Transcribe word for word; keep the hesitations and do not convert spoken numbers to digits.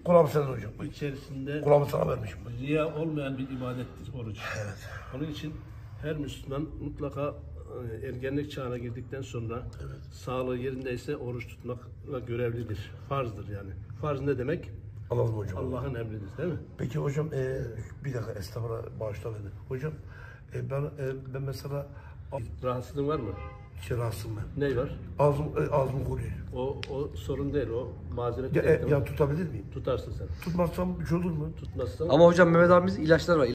Kulağım senin hocam. İçerisinde Kulağımı sana vermişim. riya olmayan bir ibadettir oruç. Evet. Onun için her Müslüman mutlaka e, ergenlik çağına girdikten sonra Evet. sağlığı yerindeyse oruç tutmakla görevlidir. Farzdır yani. Farz ne demek? Anladım hocam. Allah'ın emridir değil mi? Peki hocam e, bir dakika estağfurullah bağışla beni. Hocam e, ben e, ben mesela Rahatsızlığın var mı? kirasım ben. Ne var? Ağzım e, ağzım kuruyor. O, o sorun değil, o mazeret Ya, değil. e, değil mi? ya tutabilir miyim? Tutarsın sen. Tutmazsam bir şey olur mu? Tutmazsan Ama hocam Mehmet abimiz ilaçlar var.